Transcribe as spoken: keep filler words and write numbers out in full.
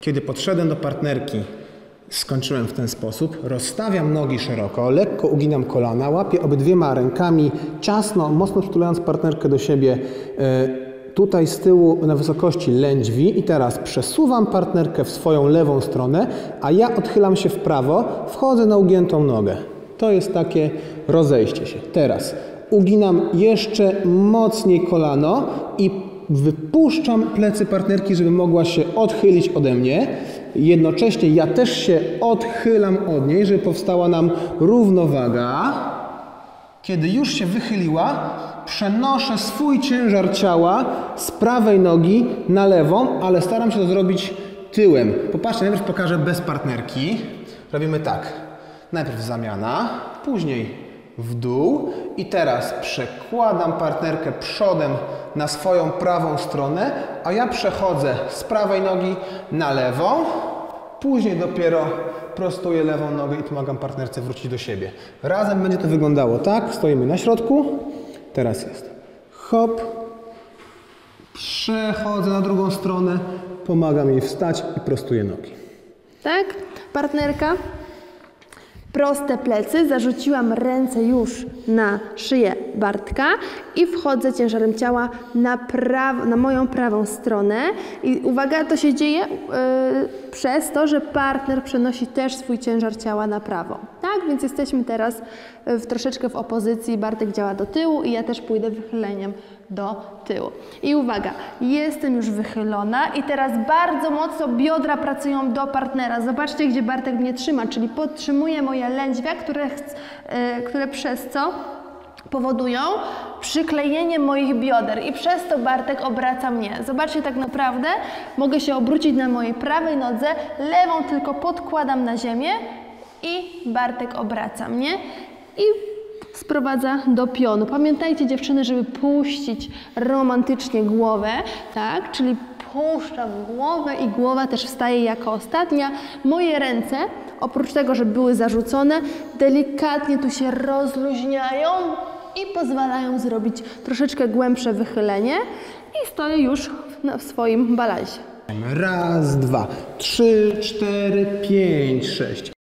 Kiedy podszedłem do partnerki, skończyłem w ten sposób, rozstawiam nogi szeroko, lekko uginam kolana, łapię obydwiema rękami ciasno, mocno przytulając partnerkę do siebie, tutaj z tyłu na wysokości lędźwi i teraz przesuwam partnerkę w swoją lewą stronę, a ja odchylam się w prawo, wchodzę na ugiętą nogę. To jest takie rozejście się. Teraz uginam jeszcze mocniej kolano i wypuszczam plecy partnerki, żeby mogła się odchylić ode mnie. Jednocześnie ja też się odchylam od niej, żeby powstała nam równowaga. Kiedy już się wychyliła, przenoszę swój ciężar ciała z prawej nogi na lewą, ale staram się to zrobić tyłem. Popatrzcie, najpierw pokażę bez partnerki. Robimy tak. Najpierw zamiana, później w dół i teraz przekładam partnerkę przodem na swoją prawą stronę, a ja przechodzę z prawej nogi na lewą, później dopiero prostuję lewą nogę i pomagam partnerce wrócić do siebie. Razem będzie to wyglądało tak, stoimy na środku, teraz jest hop, przechodzę na drugą stronę, pomagam jej wstać i prostuję nogi. Tak, partnerka. Proste plecy, zarzuciłam ręce już na szyję Bartka i wchodzę ciężarem ciała na, praw na moją prawą stronę. I uwaga, to się dzieje yy, przez to, że partner przenosi też swój ciężar ciała na prawo. Tak, więc jesteśmy teraz w, troszeczkę w opozycji. Bartek działa do tyłu i ja też pójdę wychyleniem do tyłu. I uwaga, jestem już wychylona i teraz bardzo mocno biodra pracują do partnera. Zobaczcie, gdzie Bartek mnie trzyma, czyli podtrzymuję moje lędźwia, które, yy, które przez co powodują przyklejenie moich bioder i przez to Bartek obraca mnie. Zobaczcie, tak naprawdę mogę się obrócić na mojej prawej nodze, lewą tylko podkładam na ziemię i Bartek obraca mnie i sprowadza do pionu. Pamiętajcie, dziewczyny, żeby puścić romantycznie głowę, tak? Czyli puszczam głowę i głowa też wstaje jako ostatnia. Moje ręce, oprócz tego, że były zarzucone, delikatnie tu się rozluźniają i pozwalają zrobić troszeczkę głębsze wychylenie i stoję już w swoim balansie. Raz, dwa, trzy, cztery, pięć, sześć.